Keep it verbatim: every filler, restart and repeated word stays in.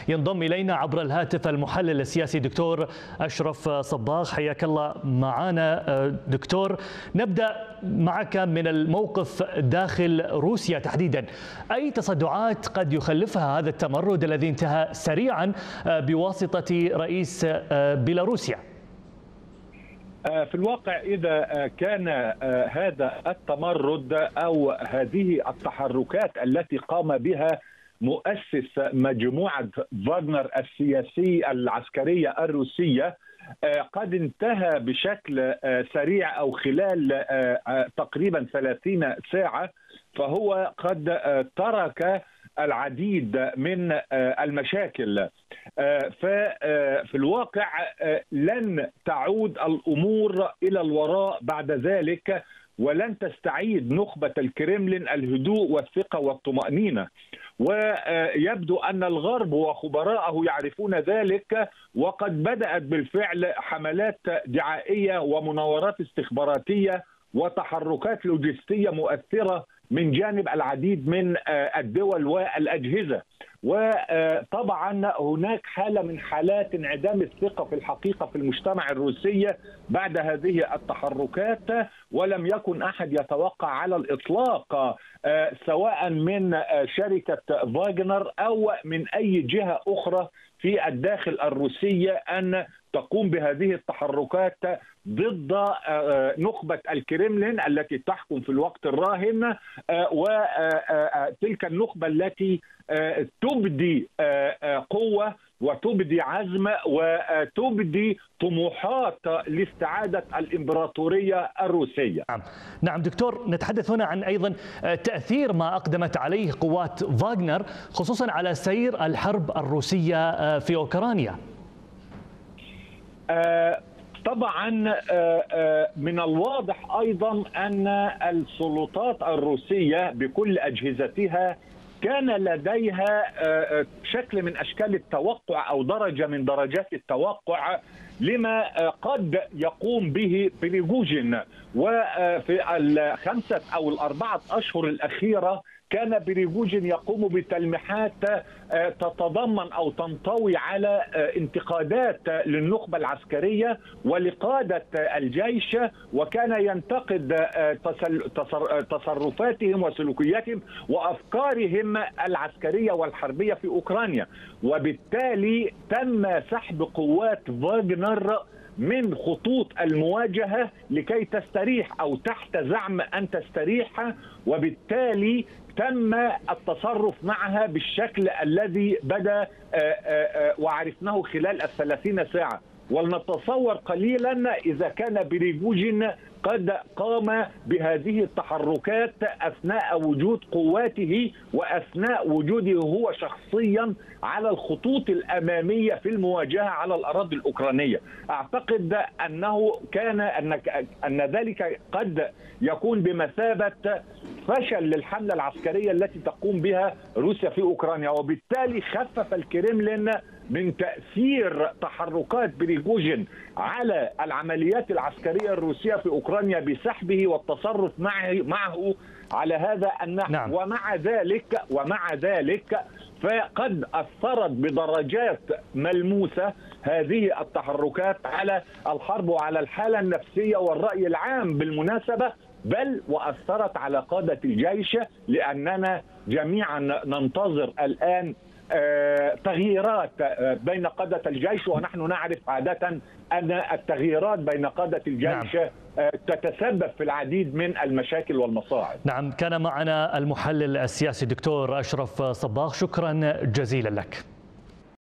ينضم إلينا عبر الهاتف المحلل السياسي دكتور أشرف صباغ. حياك الله معنا دكتور. نبدأ معك من الموقف داخل روسيا تحديدا، أي تصدعات قد يخلفها هذا التمرد الذي انتهى سريعا بواسطة رئيس بيلاروسيا؟ في الواقع إذا كان هذا التمرد أو هذه التحركات التي قام بها مؤسس مجموعة فاغنر السياسي العسكرية الروسية قد انتهى بشكل سريع أو خلال تقريبا ثلاثين ساعة، فهو قد ترك العديد من المشاكل. ففي الواقع لن تعود الأمور إلى الوراء بعد ذلك، ولن تستعيد نخبة الكرملين الهدوء والثقة والطمأنينة. ويبدو أن الغرب وخبراءه يعرفون ذلك، وقد بدأت بالفعل حملات دعائية ومناورات استخباراتية وتحركات لوجستية مؤثرة من جانب العديد من الدول والأجهزة. وطبعا هناك حالة من حالات انعدام الثقة في الحقيقة في المجتمع الروسي بعد هذه التحركات، ولم يكن أحد يتوقع على الإطلاق سواء من شركة فاغنر أو من أي جهة أخرى في الداخل الروسي أن تقوم بهذه التحركات ضد نخبة الكرملين التي تحكم في الوقت الراهن، وتلك النخبة التي تبدي قوة وتبدي عزم وتبدي طموحات لاستعادة الإمبراطورية الروسية. نعم نعم دكتور، نتحدث هنا عن أيضا تأثير ما أقدمت عليه قوات فاغنر خصوصا على سير الحرب الروسية في أوكرانيا. طبعا من الواضح أيضا أن السلطات الروسية بكل أجهزتها كان لديها شكل من أشكال التوقع أو درجة من درجات التوقع لما قد يقوم به بريغوجين. وفي الخمسة أو الأربعة أشهر الأخيرة كان بريغوجين يقوم بتلميحات تتضمن أو تنطوي على انتقادات للنخبة العسكرية ولقادة الجيش، وكان ينتقد تصرفاتهم وسلوكياتهم وأفكارهم العسكرية والحربية في أوكرانيا. وبالتالي تم سحب قوات فاغنر من خطوط المواجهة لكي تستريح أو تحت زعم أن تستريح، وبالتالي تم التصرف معها بالشكل الذي بدا وعرفناه خلال الثلاثين ساعة. ولنتصور قليلا إذا كان بريغوجين قد قام بهذه التحركات أثناء وجود قواته وأثناء وجوده هو شخصيا على الخطوط الأمامية في المواجهة على الأراضي الأوكرانية. أعتقد أنه كان أن أن ذلك قد يكون بمثابة فشل للحملة العسكرية التي تقوم بها روسيا في أوكرانيا، وبالتالي خفف الكرملين من تأثير تحركات بريغوجين على العمليات العسكرية الروسية في أوكرانيا بسحبه والتصرف معه معه على هذا النحو. نعم. ومع ذلك ومع ذلك فقد أثرت بدرجات ملموسة هذه التحركات على الحرب وعلى الحالة النفسية والرأي العام بالمناسبة، بل وأثرت على قادة الجيش، لأننا جميعا ننتظر الآن تغييرات بين قادة الجيش، ونحن نعرف عادة أن التغييرات بين قادة الجيش نعم. تتسبب في العديد من المشاكل والمصاعب. نعم، كان معنا المحلل السياسي دكتور أشرف صباغ، شكرا جزيلا لك.